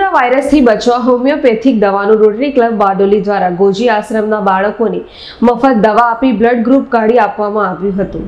ચાંદીપુરા વાયરસથી બચવા હોમિયોપેથિક દવાનું રોટરી ક્લબ બારડોલી દ્વારા ગોજી આશ્રમના બાળકોને મફત દવા આપી બ્લડ ગ્રુપ કાઢી આપવામાં આવ્યું હતું।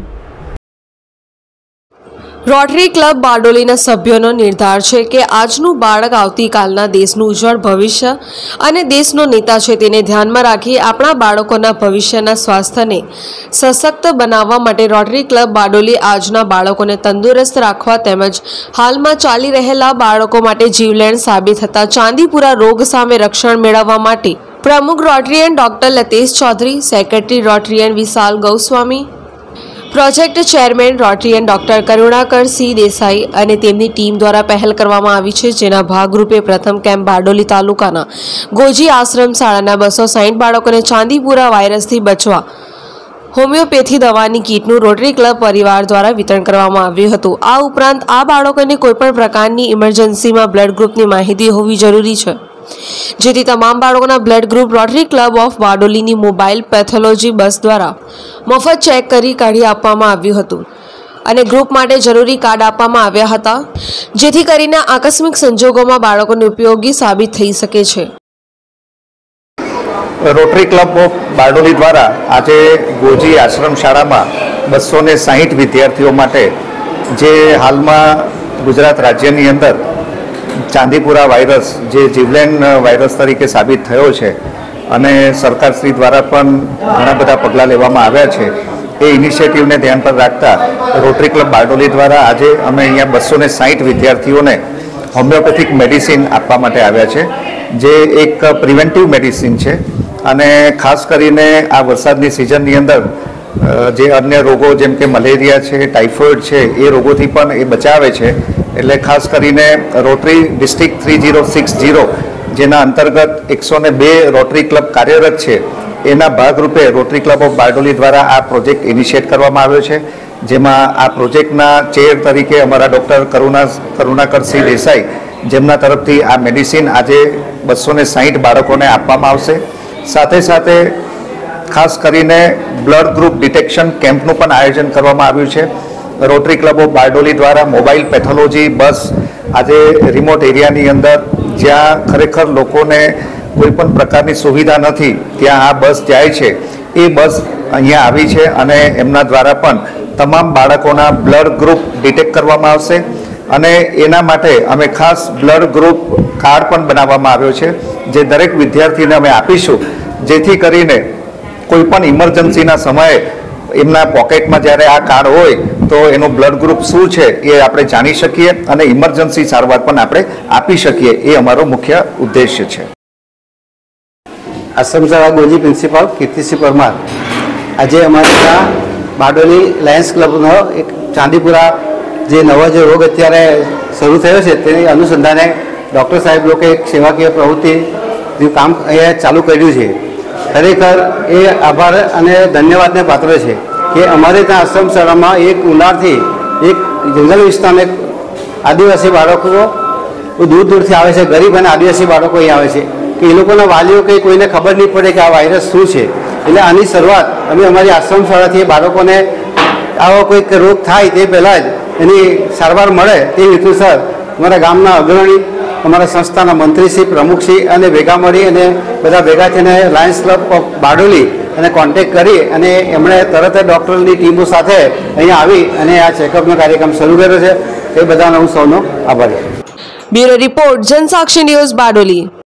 રોટરી ક્લબ બારડોલીના સભ્યોનો નિર્ધાર છે કે આજનું બાળક આવતીકાલના દેશનું ઉજ્જવળ ભવિષ્ય અને દેશનો નેતા છે, તેને ધ્યાનમાં રાખી આપણા બાળકોના ભવિષ્યના સ્વાસ્થ્યને સશક્ત બનાવવા માટે રોટરી ક્લબ બારડોલી આજના બાળકોને તંદુરસ્ત રાખવા તેમજ હાલમાં ચાલી રહેલા બાળકો માટે જીવલેણ સાબિત થતા ચાંદીપુરા રોગ સામે રક્ષણ મેળવવા માટે પ્રમુખ Rotarian doctor Latesh Chaudhari, secretary Rotarian Vishal Goswami, project chairman Rotarian doctor Karunakar Singh Desai અને તેમની ટીમ દ્વારા પહેલ કરવામાં આવી છે, જેના ભાગરૂપે પ્રથમ કેમ્પ બારડોલી તાલુકાના ગોજી આશ્રમ શાળાના 260 બાળકોને ચાંદીપુરા વાયરસથી બચવા હોમિયોપેથી દવાની કીટનું રોટરી ક્લબ પરિવાર દ્વારા વિતરણ કરવામાં આવ્યું હતું। આ ઉપરાંત આ બાળકોને કોઈપણ પ્રકારની ઇમરજન્સીમાં બ્લડ ગ્રુપની માહિતી હોવી જરૂરી છે, જેથી તમામ બાળકોના blood group Rotary club of બારડોલીની મોબાઈલ પેથોલોજી બસ દ્વારા મફત ચેક કરી કાઢી આપવામાં આવ્યું હતું અને ગ્રુપ માટે જરૂરી કાર્ડ આપવામાં આવ્યા હતા, જેથી કરીને આકસ્મિક સંજોગોમાં બાળકોને ઉપયોગી સાબિત થઈ શકે છે। રોટરી ક્લબ ઓફ બારડોલી દ્વારા આજે ગોજી આશ્રમ શાળામાં 260 વિદ્યાર્થીઓ માટે જે હાલમાં ગુજરાત રાજ્યની અંદર ચાંદીપુરા વાયરસ જે જીવલેણ વાયરસ તરીકે સાબિત થયો છે અને સરકારશ્રી દ્વારા પણ ઘણા બધા પગલાં લેવામાં આવ્યા છે, એ ઇનિશિયેટિવને ધ્યાન પર રાખતા રોટરી ક્લબ બારડોલી દ્વારા આજે અમે અહીંયા 260 વિદ્યાર્થીઓને હોમિયોપેથિક મેડિસિન આપવા માટે આવ્યા છે, જે એક પ્રિવેન્ટિવ મેડિસિન છે અને ખાસ કરીને આ વરસાદની સિઝનની અંદર જે અન્ય રોગો જેમ કે મલેરિયા છે, ટાઇફોઇડ છે, એ રોગોથી પણ એ બચાવે છે। એટલે ખાસ કરીને રોટરી ડિસ્ટ્રિક્ટ 3060 જેના અંતર્ગત 102 રોટરી ક્લબ કાર્યરત છે, એના ભાગરૂપે રોટરી ક્લબ ઓફ બારડોલી દ્વારા આ પ્રોજેક્ટ ઇનિશિયેટ કરવામાં આવ્યો છે, જેમાં આ પ્રોજેક્ટના ચેર તરીકે અમારા ડૉક્ટર કરુણાકર સિંહ દેસાઈ, જેમના તરફથી આ મેડિસિન આજે 260 બાળકોને આપવામાં આવશે। સાથે સાથે ખાસ કરીને બ્લડ ગ્રુપ ડિટેક્શન કેમ્પનું પણ આયોજન કરવામાં આવ્યું છે। રોટરી ક્લબ ઓફ બારડોલી દ્વારા મોબાઈલ પેથોલોજી બસ આજે રિમોટ એરિયાની અંદર જ્યાં ખરેખર લોકોને કોઈ પણ પ્રકારની સુવિધા નથી ત્યાં આ બસ જાય છે, એ બસ અહીંયા આવી છે અને એમના દ્વારા પણ તમામ બાળકોના બ્લડ ગ્રુપ ડિટેક્ટ કરવામાં આવશે અને એના માટે અમે ખાસ બ્લડ ગ્રુપ કાર્ડ પણ બનાવવામાં આવ્યો છે, જે દરેક વિદ્યાર્થીને અમે આપીશું, જેથી કરીને કોઈ પણ ઇમરજન્સીના સમયે એમના પોકેટમાં જ્યારે આ કાર્ડ હોય તો એનું બ્લડ ગ્રુપ શું છે એ આપણે જાણી શકીએ અને ઇમરજન્સી સારવાર પણ આપણે આપી શકીએ, એ અમારો મુખ્ય ઉદ્દેશ્ય છે। આશ્રમ શાળા ગોજી પ્રિન્સિપાલ કીર્તિસિંહ પરમાર આજે અમારે ત્યાં બારડોલી લાયન્સ ક્લબનો એક ચાંદીપુરા જે નવો જે રોગ અત્યારે શરૂ થયો છે તેની અનુસંધાને ડૉક્ટર સાહેબ લોકોએ એક સેવાકીય પ્રવૃત્તિનું કામ અહીંયા ચાલુ કર્યું છે। ખરેખર એ આભાર અને ધન્યવાદને પાત્ર છે કે અમારે ત્યાં આશ્રમ શાળામાં એક ઉનાળથી એક જંગલ વિસ્તારના આદિવાસી બાળકો દૂર દૂરથી આવે છે, ગરીબ અને આદિવાસી બાળકો અહીં આવે છે કે એ લોકોના વાલીઓ કંઈ કોઈને ખબર નહીં પડે કે આ વાયરસ શું છે। એટલે આની શરૂઆત અમે અમારી આશ્રમ શાળાથી બાળકોને આવો કોઈક રોગ થાય તે પહેલાં જ એની સારવાર મળે તે હેતુસર અમારા ગામના અગ્રણી, અમારા સંસ્થાના મંત્રીશ્રી, પ્રમુખશ્રી અને ભેગા મળી અને બધા ભેગા થઈને લાયન્સ ક્લબ ઓફ બારડોલી અને કોન્ટેક્ટ કરી અને એમણે તરત જ ડૉક્ટરની ટીમો સાથે અહીંયા આવી અને આ ચેકઅપનો કાર્યક્રમ શરૂ કર્યો છે। એ બધાનો હું સૌનો આભારી છું। Bureau report, Jansakshi news, Bardoli.